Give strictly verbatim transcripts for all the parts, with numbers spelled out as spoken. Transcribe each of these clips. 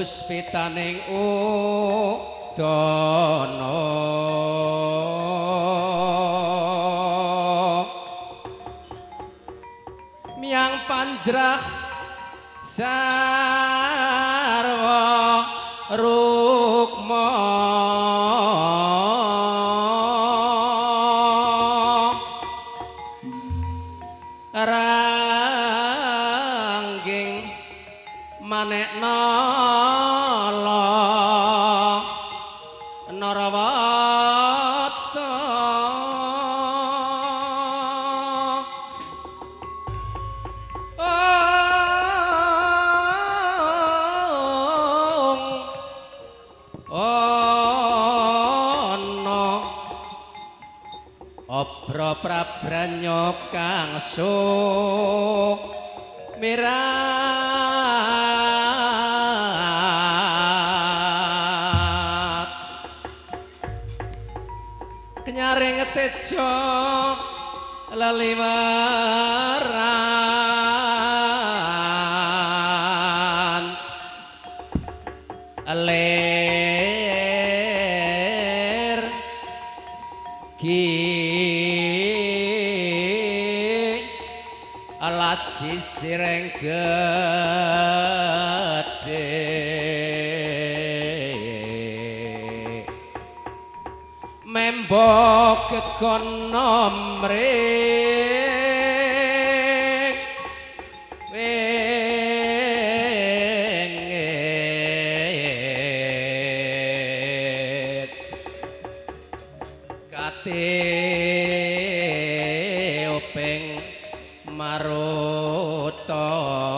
puspitaning udana miang panjrah sarwa rukma rangging manekna la narawata obro prabranyo kang sumirat kenyaring tejo laliwaran ler ki alaji sireng gede membok kekono mring wengit kate openg maruta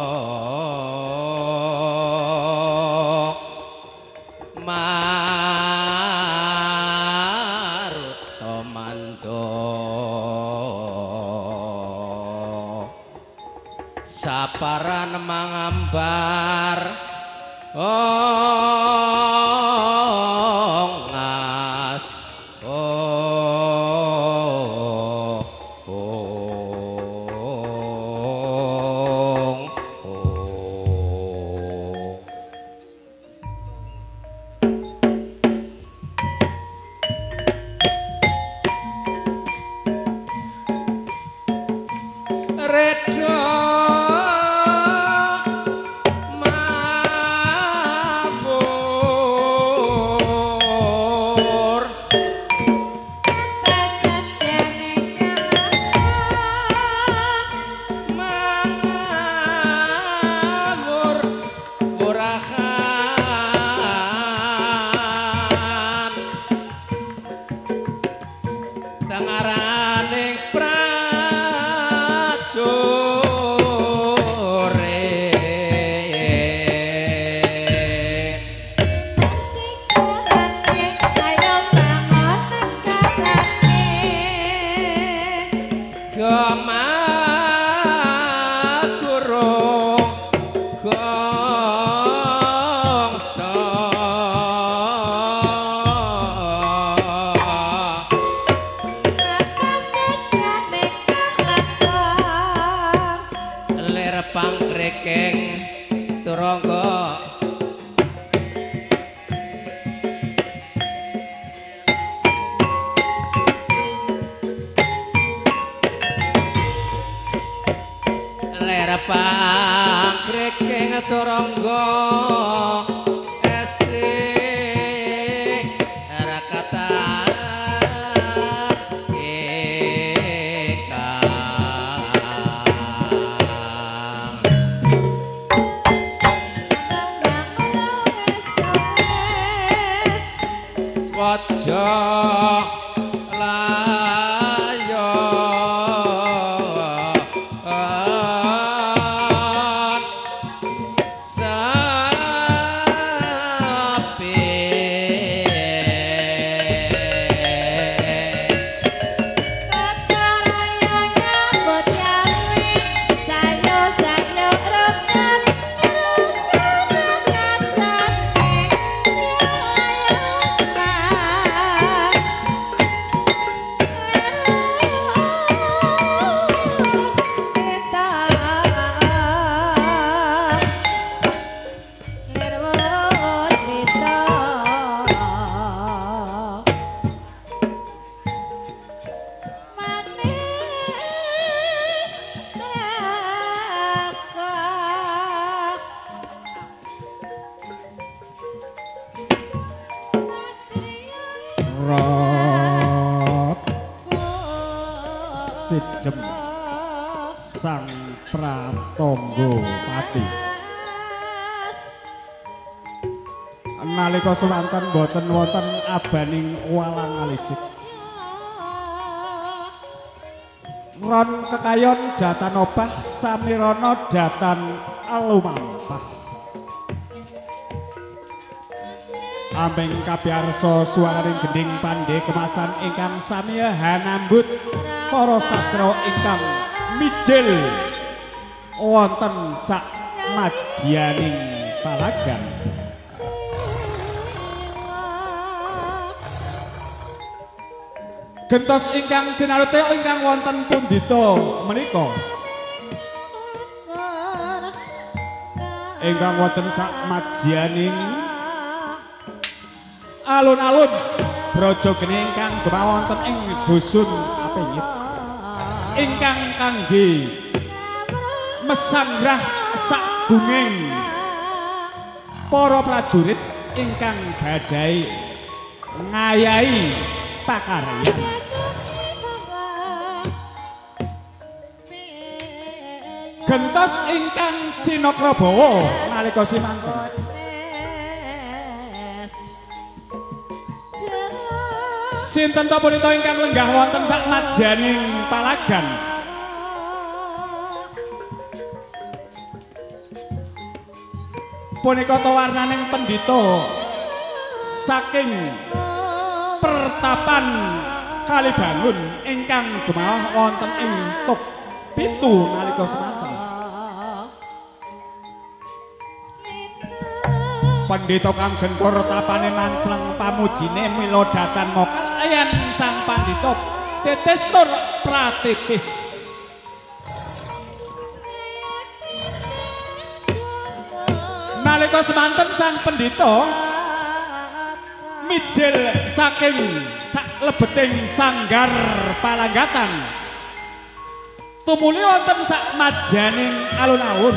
maruta mando saparan mangambar oh ngas oh redo mabur mabur burahan tengaraning pangkrekeng turangga ler pangkrekeng turangga esi rakata wajah layan sapi Rot Sidem Sang Pratangga Pati nalika sewanten boten wonten abaning walang alisik ron kekayon datan obah samirana datan alumampah ambeng kabiarsa suwaring gending pandhe kemasan ingkang samiya hanambut para sastra ingkang mijil wonten sak madyaning palagan gentos ingkang cinarute ingkang wonten pundhita menika ingkang wonten sak madyaning alun-alun braja geni ingkang dumawonten ing dusun Apengit ingkang kangge mesangrah sakgunging para prajurit ingkang badai ngayahi pakaryan gentos ingkang Cinakrabawa nalika simanten sinten ta punita ingkang lenggah wonten sak madyaning palagan punika to warnaning pendhita saking pertapan Kalibangun ingkang dumawah wonten ing Tuk Pitu nalika semanten pendhita kang gentur tapane mancleng pamujine mila datan mokal ayan sang pandhita tetes tur pratikis nalika semanten sang pendhita mijil saking sak lebeting sanggar palanggatan tumuli wonten sak madyaning alun-alun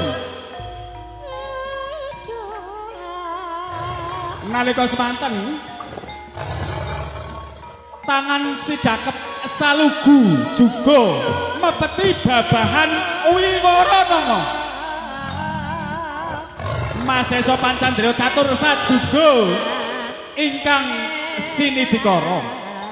nalika semanten tangan sidakep salugu juga mepeti babahan wiwarananga Masesa Pancandra catur sajuga ingkang sinidikara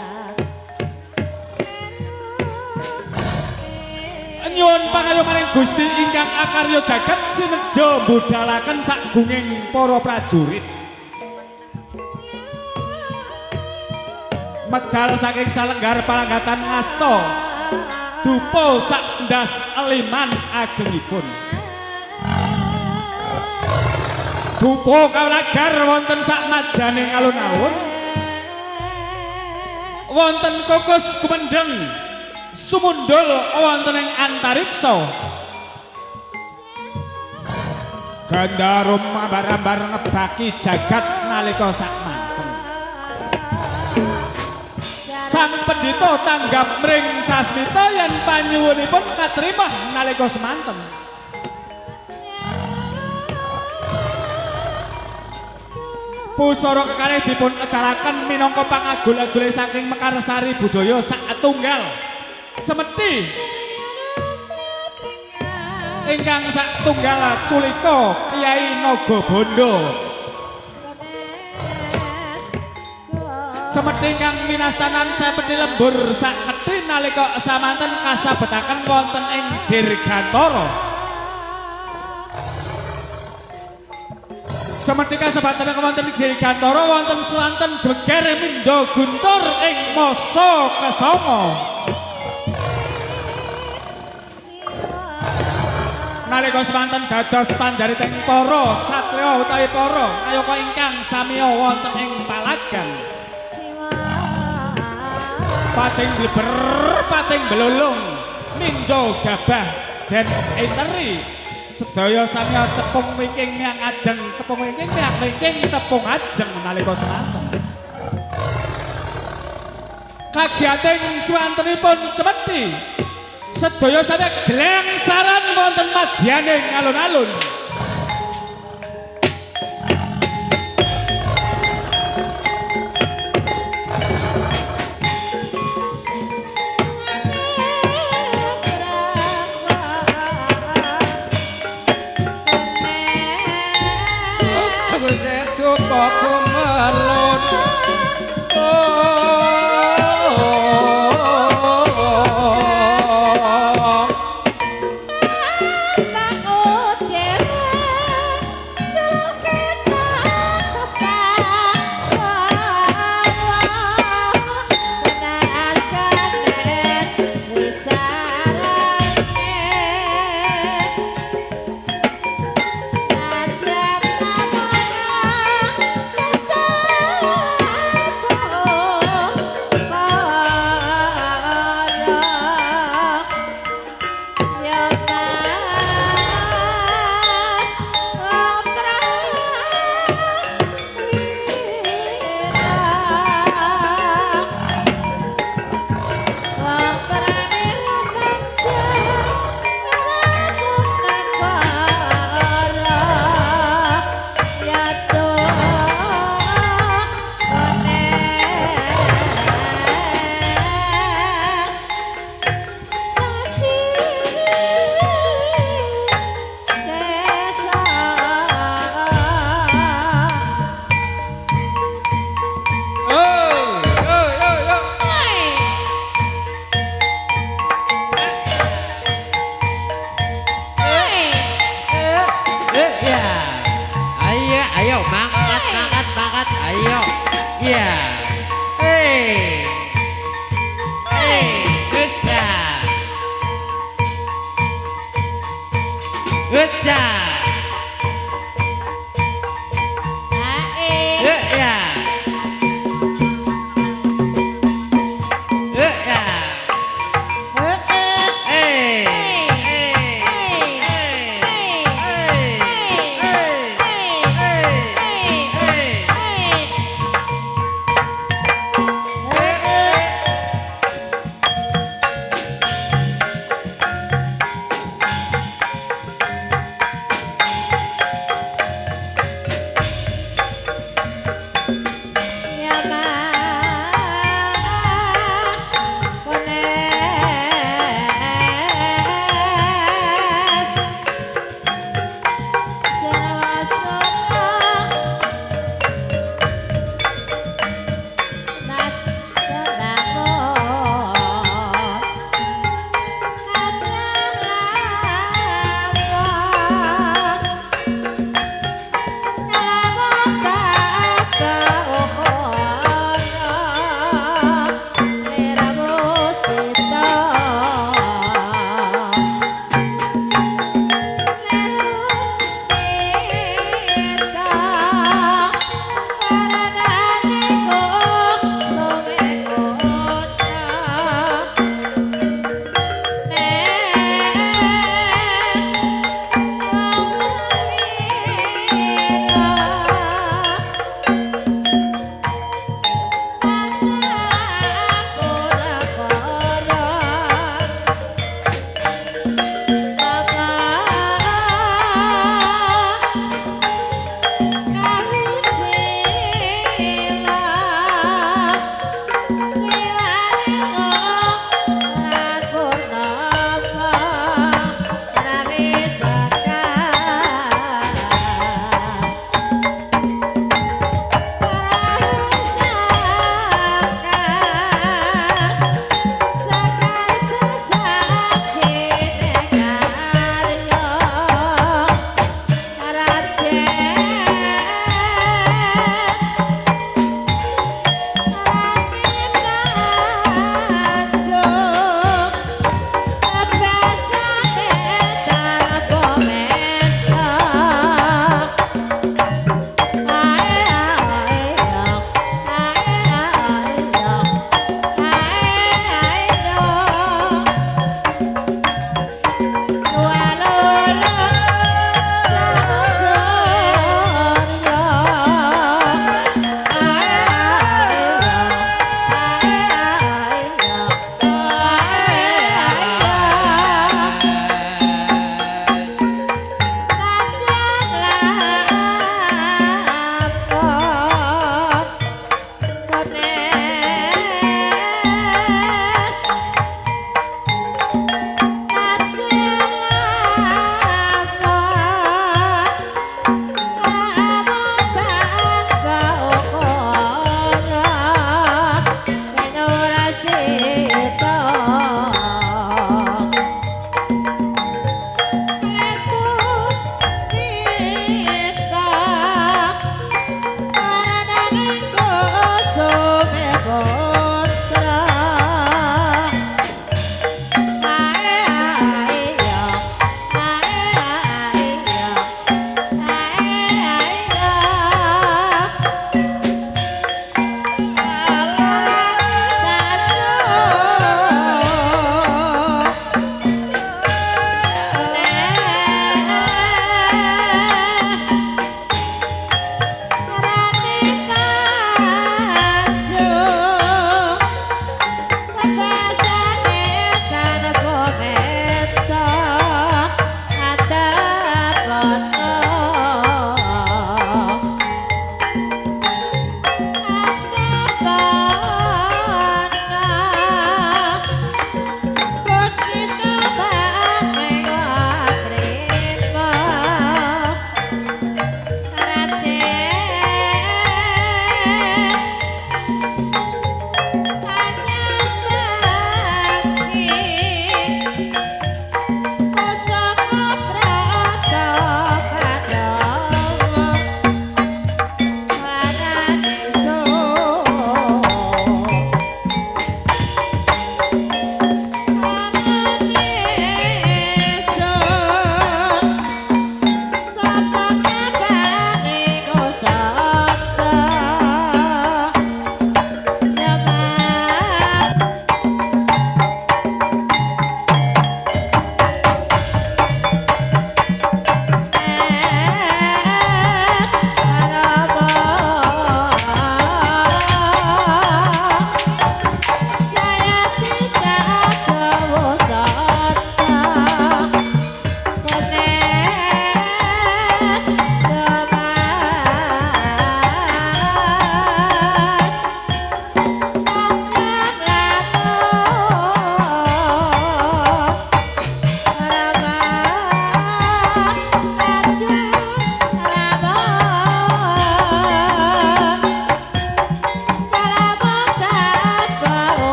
nyuwun pangayomaning Gusti ingkang akarya jagat sineja budhalaken sakgunging para prajurit medal saking salenggar palanggatan ngasta dupa sak ndas eliman agengipun dupa kawlagar wonten sak madyaning alun-alun wonten kukus kumendeng sumundul wonten ing antariksa gandarum ambar-ambar ngebaki jagat nalika sak manten sang pendhita tanggap mring sasmita yen panyuwunipun katrimah nalika semanten pusara kekalih dipun edalaken minangka pangagul-agule saking mekarsari budaya sak tunggal semeti ingkang sak tunggal culika Kyai Nagabandha semeti ingkang minastanan cepeti lembur sak kethi nalika samanten kasabetaken wonten ing Dirgantara semetika sebatan wonten Dirgantara wonten swanten jeger mindha guntur ing masa kesanga nalika swanten dados panjariting para satriya utawi para kayaka ingkang samiya wonten ing palagan pating bleber pating blulung mindha gabah den interi sedaya samiya tepung wingking miang ajeng tepung wingking miang wingking tepung ajeng nalika semanten kagiyating swantenipun cemeti sedaya samiya glengsaran wonten madyaning alun-alun Iya. Eh.